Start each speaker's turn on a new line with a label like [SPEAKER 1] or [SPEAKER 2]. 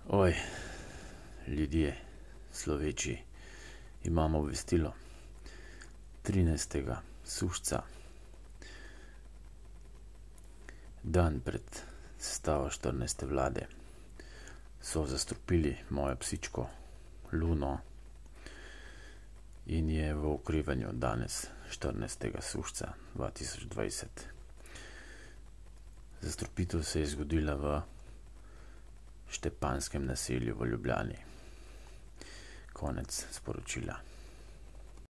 [SPEAKER 1] Oj, ljudje, sloveči, imamo obvestilo 13. sušca, dan pred sestavo 14. vlade, so zastrupili mojo psičko Luno in je v okrevanju danes 14. sušca 2020. Zastrupitev se je zgodila v Štepanskem naselju v Ljubljani. Konec sporočila.